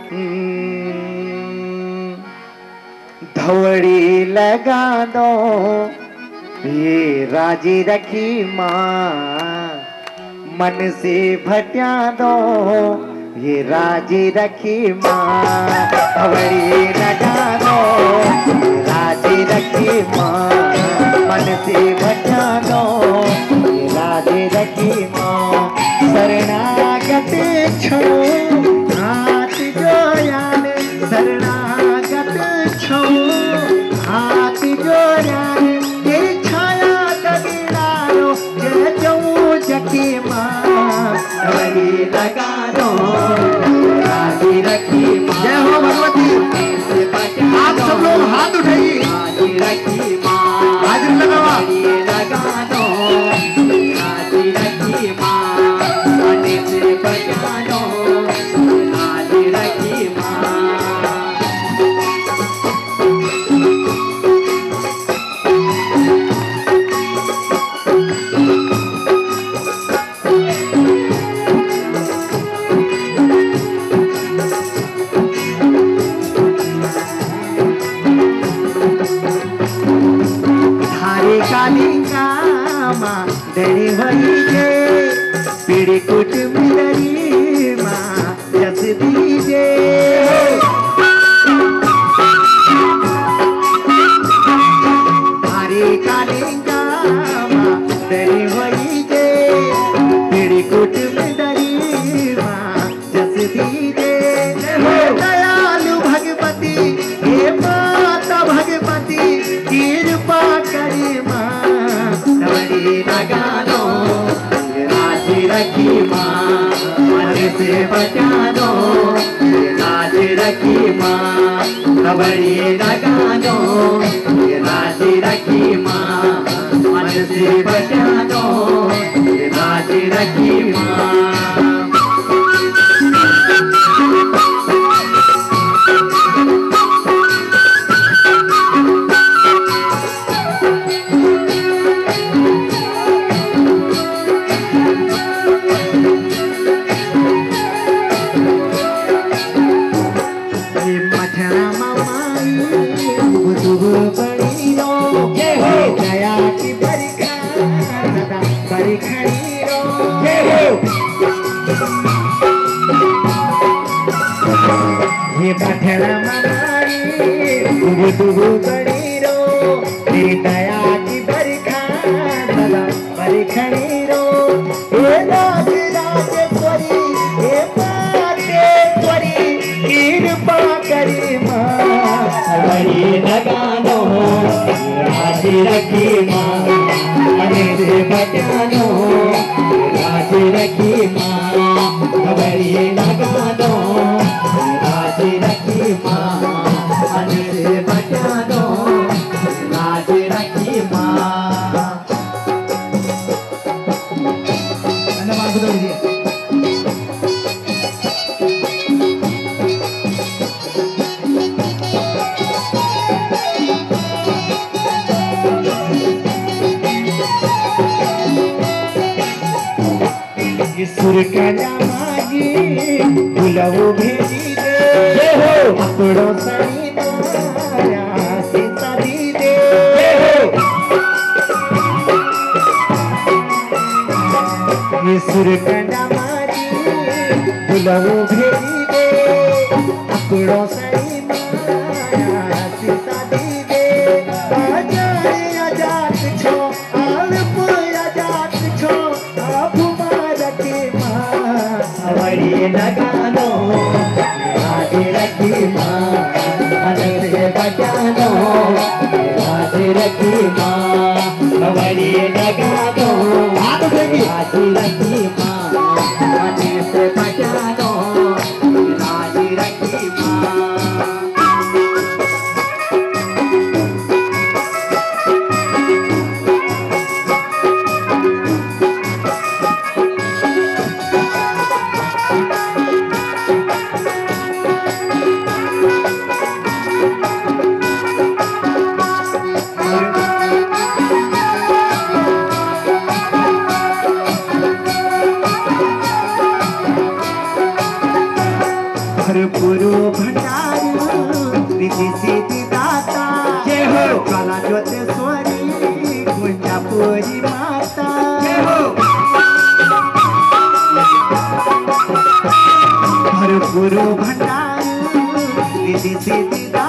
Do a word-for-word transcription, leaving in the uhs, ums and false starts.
हम्म, धवड़ी लगा दो ये राजी रखी माँ, मन से भटिया दो ये राजी रखी माँ। धवड़ी लगा दो ये राजी रखी माँ, मन से भटिया दो ये राजी रखी माँ। शरणागत छो हाथ जोड़ान, शरणागत छो हाथ जोड़ान, तेरी छाया तबिलारो जय जाऊं जकी माँ। धवड़ी लगा दो राजी रखी माँ। जय हो भगवती। आप सब लोग हाथ उठाइए। राजी रखी माँ, हाजिर लगावा। लगा दो राजी रखी माँ, मन से बचा दो राजी रखी माँ। धनी भई जे पीड़ी कुट मिलरी माँ जस दीजे। हरे कालिंगा माँ धनी भई जे पीड़ी कुट मिलरी माँ जस दीजे। दयालु भगवती हे माता भगवती कृपा करी माँ। धवड़ी लगा दो राजी रखी माँ, मन से बचा दो राजी रखी माँ। धवड़ी लगा दो राजी रखी माँ, मन से बचा दो राजी रखी माँ। ये पठड़ा मनाई दुबु दुबु बड़ी रो, तेरी दया की बरखा सदा बरखड़ी रो। हे राज राजेश्वरी हे पाटेश्वरी कृपा करी माँ। धवड़ी लगा दो राजी रखी माँ, मन से बचा दो राजी रखी माँ। धवड़ी लगा दो राजी रखी माँ, मन से बचा दो राजी रखी माँ। धन्यवाद बुद्धू जी। सुर का जामागी बुलाओ भेजी दे, अपड़ो सही माया सीता दी दे। ये सुर का जामागी बुलाओ भेजी दे, अपड़ो सही माया सीता दी दे। आजाद आजाद छो आलप आजाद छो धवड़ी लगा दो राजी रखी माँ, मन से बचा दो राजी रखी माँ। धवड़ी लगा दो राजी रखी माँ, मन से बचा दो राजी रखी माँ। गुरु भंडार रिद्धि सिद्धि दाता जय हो कला ज्योतेश्वरी कुंजापुरी माता जय हो हर गुरु भंडार रिद्धि सिद्धि दाता